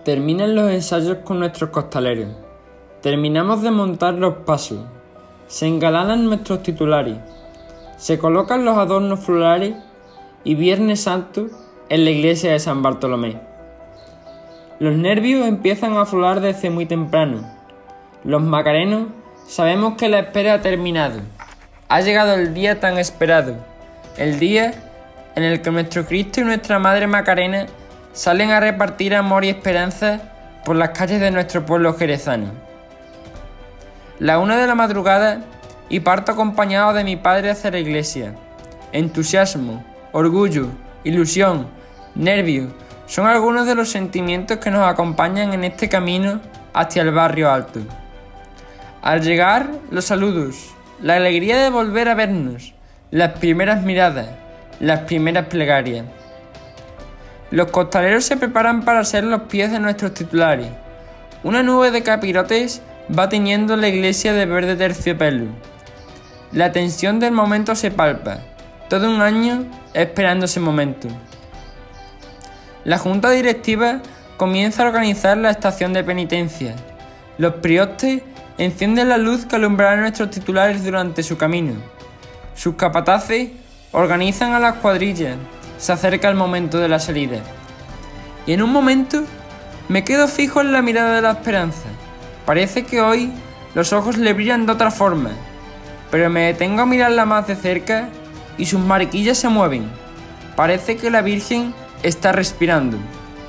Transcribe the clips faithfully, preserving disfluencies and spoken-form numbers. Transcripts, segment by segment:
Terminan los ensayos con nuestros costaleros. Terminamos de montar los pasos. Se engalanan nuestros titulares. Se colocan los adornos florales y Viernes Santo en la iglesia de San Bartolomé. Los nervios empiezan a aflorar desde muy temprano. Los macarenos sabemos que la espera ha terminado. Ha llegado el día tan esperado, el día en el que nuestro Cristo y nuestra Madre Macarena salen a repartir amor y esperanza por las calles de nuestro pueblo jerezano. La una de la madrugada y parto acompañado de mi padre hacia la iglesia. Entusiasmo, orgullo, ilusión, nervios son algunos de los sentimientos que nos acompañan en este camino hacia el barrio alto. Al llegar, los saludos, la alegría de volver a vernos, las primeras miradas, las primeras plegarias. Los costaleros se preparan para ser los pies de nuestros titulares. Una nube de capirotes va tiñendo la iglesia de verde terciopelo. La tensión del momento se palpa, todo un año esperando ese momento. La junta directiva comienza a organizar la estación de penitencia. Los priostes encienden la luz que alumbrará a nuestros titulares durante su camino. Sus capataces organizan a las cuadrillas. Se acerca el momento de la salida. Y en un momento me quedo fijo en la mirada de la esperanza. Parece que hoy los ojos le brillan de otra forma, pero me detengo a mirarla más de cerca y sus mariquillas se mueven. Parece que la Virgen está respirando.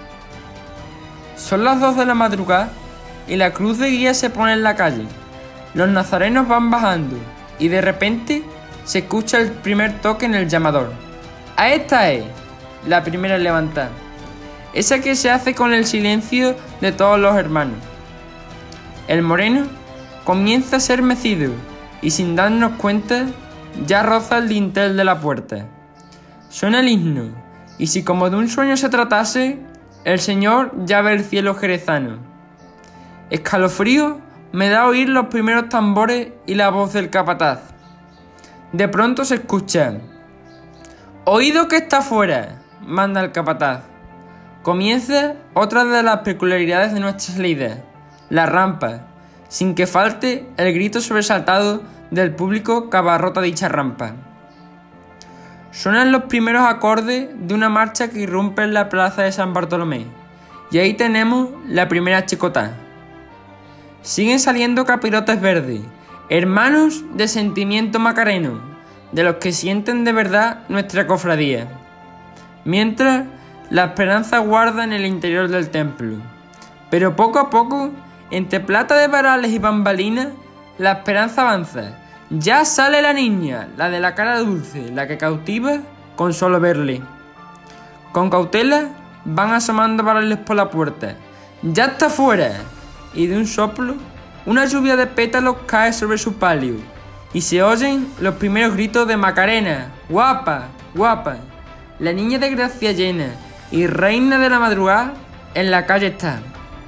Son las dos de la madrugada y la cruz de guía se pone en la calle. Los nazarenos van bajando y de repente se escucha el primer toque en el llamador. ¡A esta es! La primera en levantar. Esa que se hace con el silencio de todos los hermanos. El moreno comienza a ser mecido y sin darnos cuenta ya roza el dintel de la puerta. Suena el himno y si como de un sueño se tratase, el Señor ya ve el cielo jerezano. Escalofrío me da oír los primeros tambores y la voz del capataz. De pronto se escucha: «Oído que está fuera», manda el capataz. Comienza otra de las peculiaridades de nuestra salida, la rampa, sin que falte el grito sobresaltado del público que abarrota dicha rampa. Suenan los primeros acordes de una marcha que irrumpe en la plaza de San Bartolomé, y ahí tenemos la primera chicotá. Siguen saliendo capirotes verdes, hermanos de sentimiento macareno, de los que sienten de verdad nuestra cofradía. Mientras, la esperanza guarda en el interior del templo. Pero poco a poco, entre plata de varales y bambalinas, la esperanza avanza. Ya sale la niña, la de la cara dulce, la que cautiva con solo verle. Con cautela van asomando varales por la puerta. ¡Ya está fuera! Y de un soplo, una lluvia de pétalos cae sobre su palio. Y se oyen los primeros gritos de Macarena, guapa, guapa. La niña de gracia llena y reina de la madrugada en la calle está.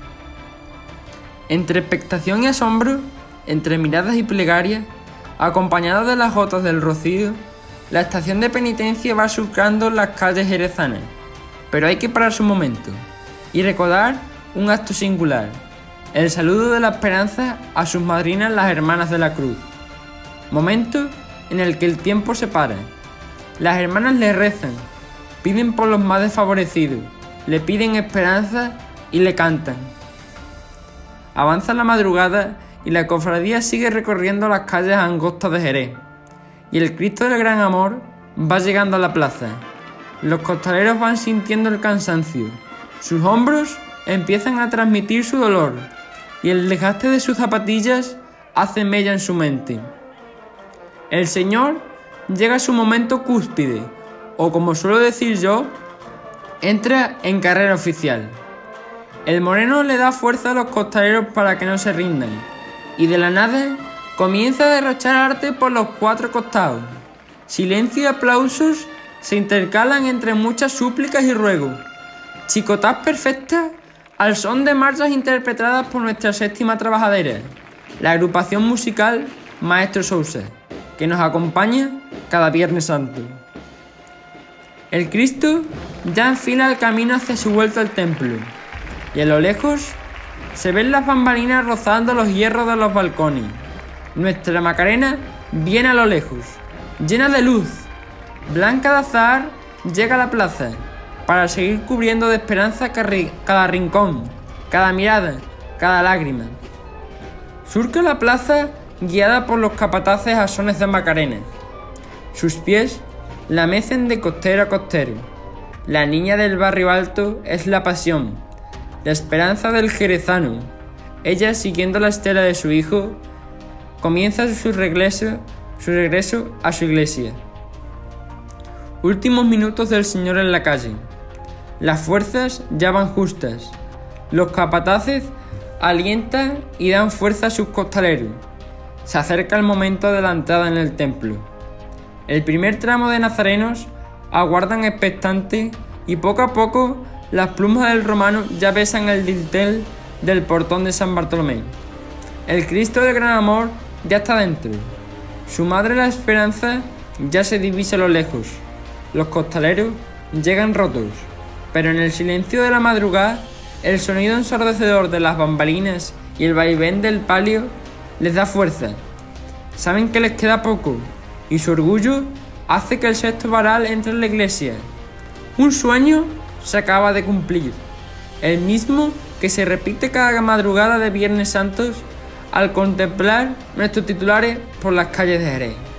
Entre expectación y asombro, entre miradas y plegarias, acompañada de las gotas del rocío, la estación de penitencia va surcando las calles jerezanas. Pero hay que pararse un momento y recordar un acto singular: el saludo de la esperanza a sus madrinas, las hermanas de la cruz. Momento en el que el tiempo se para. Las hermanas le rezan, piden por los más desfavorecidos, le piden esperanza y le cantan. Avanza la madrugada y la cofradía sigue recorriendo las calles angostas de Jerez. Y el Cristo del Gran Amor va llegando a la plaza. Los costaleros van sintiendo el cansancio. Sus hombros empiezan a transmitir su dolor y el desgaste de sus zapatillas hace mella en su mente. El Señor llega a su momento cúspide, o como suelo decir yo, entra en carrera oficial. El moreno le da fuerza a los costaleros para que no se rindan, y de la nada comienza a derrochar arte por los cuatro costados. Silencio y aplausos se intercalan entre muchas súplicas y ruegos. Chicotás perfectas al son de marchas interpretadas por nuestra séptima trabajadera, la agrupación musical Maestro Sousa, que nos acompaña cada Viernes Santo. El Cristo ya enfila el camino hacia su vuelta al templo. y a lo lejos se ven las bambalinas rozando los hierros de los balcones. Nuestra Macarena viene a lo lejos, llena de luz. Blanca de azahar llega a la plaza para seguir cubriendo de esperanza cada rincón, cada mirada, cada lágrima. Surca la plaza guiada por los capataces a sones de Macarena. Sus pies la mecen de costero a costero. La niña del barrio alto es la pasión, la esperanza del jerezano. Ella, siguiendo la estela de su hijo, comienza su regreso, su regreso a su iglesia. Últimos minutos del Señor en la calle. Las fuerzas ya van justas. Los capataces alientan y dan fuerza a sus costaleros. Se acerca el momento de la entrada en el templo. El primer tramo de nazarenos aguardan expectantes y poco a poco las plumas del romano ya besan el dintel del portón de San Bartolomé. El Cristo del Gran Amor ya está dentro. Su madre la esperanza ya se divisa a lo lejos. Los costaleros llegan rotos, pero en el silencio de la madrugada, el sonido ensordecedor de las bambalinas y el vaivén del palio les da fuerza. Saben que les queda poco, y su orgullo hace que el sexto varal entre en la iglesia. Un sueño se acaba de cumplir, el mismo que se repite cada madrugada de Viernes Santos al contemplar nuestros titulares por las calles de Jerez.